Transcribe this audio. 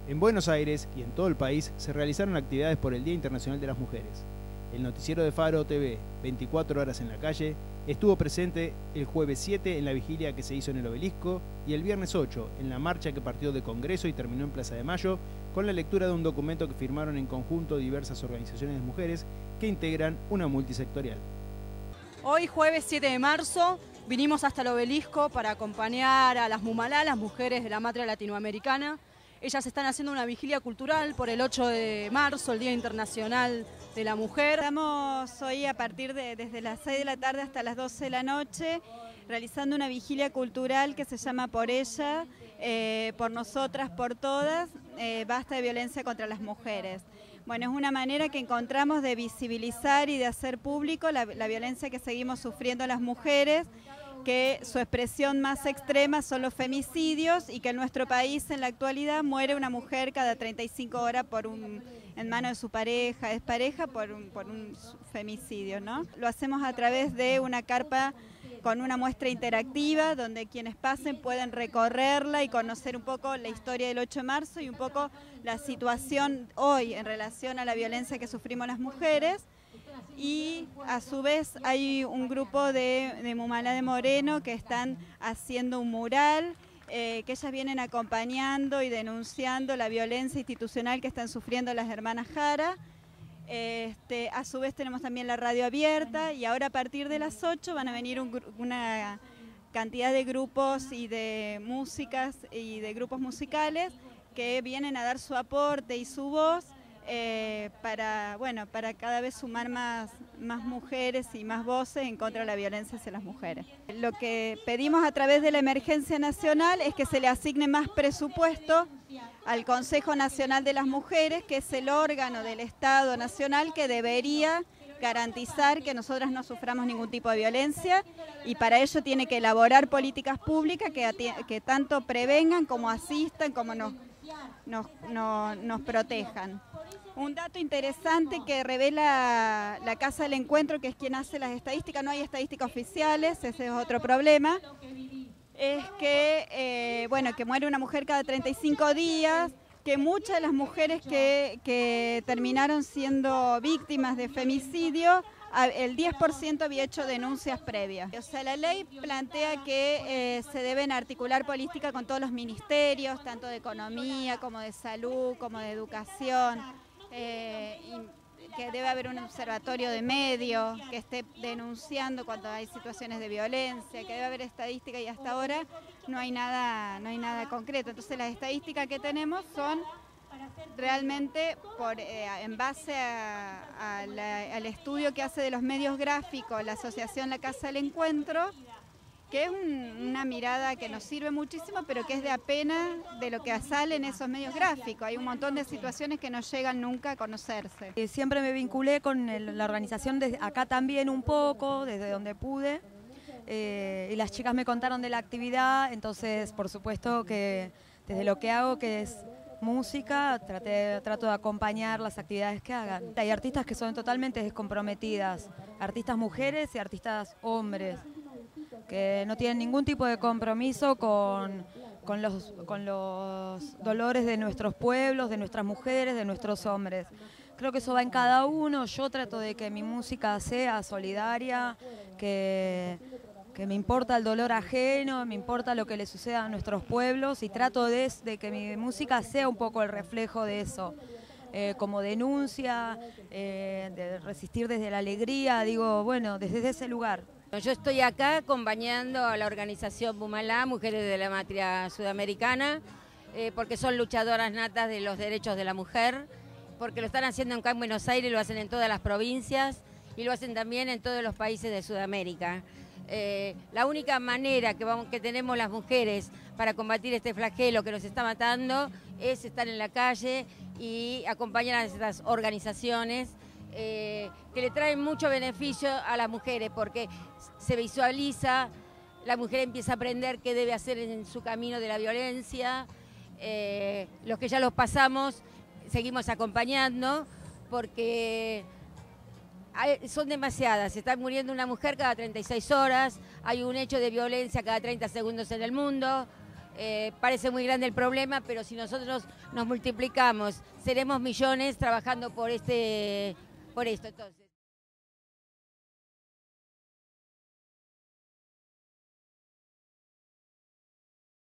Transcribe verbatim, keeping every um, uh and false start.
En Buenos Aires y en todo el país se realizaron actividades por el Día Internacional de las Mujeres. El noticiero de Faro T V, veinticuatro horas en la calle, estuvo presente el jueves siete en la vigilia que se hizo en el Obelisco y el viernes ocho en la marcha que partió de Congreso y terminó en Plaza de Mayo con la lectura de un documento que firmaron en conjunto diversas organizaciones de mujeres que integran una multisectorial. Hoy, jueves siete de marzo, vinimos hasta el Obelisco para acompañar a las Mumalá, las mujeres de la matria latinoamericana. Ellas están haciendo una vigilia cultural por el ocho de marzo, el Día Internacional de la Mujer. Estamos hoy a partir de desde las seis de la tarde hasta las doce de la noche realizando una vigilia cultural que se llama Por Ella, eh, por nosotras, por todas, eh, basta de violencia contra las mujeres. Bueno, es una manera que encontramos de visibilizar y de hacer público la, la violencia que seguimos sufriendo las mujeres, que su expresión más extrema son los femicidios y que en nuestro país en la actualidad muere una mujer cada treinta y cinco horas por un, en manos de su pareja, es pareja por un, por un femicidio, ¿no? Lo hacemos a través de una carpa con una muestra interactiva donde quienes pasen pueden recorrerla y conocer un poco la historia del ocho de marzo y un poco la situación hoy en relación a la violencia que sufrimos las mujeres. Y a su vez hay un grupo de, de Mumalá de Moreno que están haciendo un mural, eh, que ellas vienen acompañando y denunciando la violencia institucional que están sufriendo las hermanas Jara. Este, a su vez tenemos también la radio abierta y ahora a partir de las ocho van a venir un, una cantidad de grupos y de músicas y de grupos musicales que vienen a dar su aporte y su voz eh, para, bueno, para cada vez sumar más, más mujeres y más voces en contra de la violencia hacia las mujeres. Lo que pedimos a través de la emergencia nacional es que se le asigne más presupuesto al Consejo Nacional de las Mujeres, que es el órgano del Estado Nacional que debería garantizar que nosotras no suframos ningún tipo de violencia y para ello tiene que elaborar políticas públicas que, que tanto prevengan como asistan, como nos, nos, nos, nos protejan. Un dato interesante que revela la Casa del Encuentro, que es quien hace las estadísticas, no hay estadísticas oficiales, ese es otro problema, es que, eh, bueno, que muere una mujer cada treinta y cinco días, que muchas de las mujeres que, que terminaron siendo víctimas de femicidio, el diez por ciento había hecho denuncias previas. O sea, la ley plantea que eh, se deben articular políticas con todos los ministerios, tanto de economía como de salud, como de educación, eh, y que debe haber un observatorio de medios que esté denunciando cuando hay situaciones de violencia, que debe haber estadística y hasta ahora no hay nada, no hay nada concreto. Entonces las estadísticas que tenemos son realmente por, eh, en base a, a la, al estudio que hace de los medios gráficos la asociación La Casa del Encuentro, que es un, una mirada que nos sirve muchísimo, pero que es de apenas de lo que sale en esos medios gráficos. Hay un montón de situaciones que no llegan nunca a conocerse. Siempre me vinculé con el, la organización desde acá también un poco, desde donde pude, eh, y las chicas me contaron de la actividad, entonces por supuesto que desde lo que hago, que es música, traté, trato de acompañar las actividades que hagan. Hay artistas que son totalmente descomprometidas, artistas mujeres y artistas hombres, que no tienen ningún tipo de compromiso con, con, los, con los dolores de nuestros pueblos, de nuestras mujeres, de nuestros hombres. Creo que eso va en cada uno. Yo trato de que mi música sea solidaria, que, que me importa el dolor ajeno, me importa lo que le suceda a nuestros pueblos y trato de, de que mi música sea un poco el reflejo de eso. Eh, como denuncia, eh, de resistir desde la alegría, digo, bueno, desde ese lugar. Yo estoy acá acompañando a la organización Mumalá, Mujeres de la Matria Sudamericana, eh, porque son luchadoras natas de los derechos de la mujer, porque lo están haciendo acá en Buenos Aires, lo hacen en todas las provincias y lo hacen también en todos los países de Sudamérica. Eh, la única manera que, vamos, que tenemos las mujeres para combatir este flagelo que nos está matando es estar en la calle y acompañar a estas organizaciones eh, que le traen mucho beneficio a las mujeres porque se visualiza, la mujer empieza a aprender qué debe hacer en su camino de la violencia, eh, los que ya los pasamos seguimos acompañando porque son demasiadas, se está muriendo una mujer cada treinta y seis horas, hay un hecho de violencia cada treinta segundos en el mundo, Eh, parece muy grande el problema, pero si nosotros nos multiplicamos, seremos millones trabajando por, este, por esto. Entonces.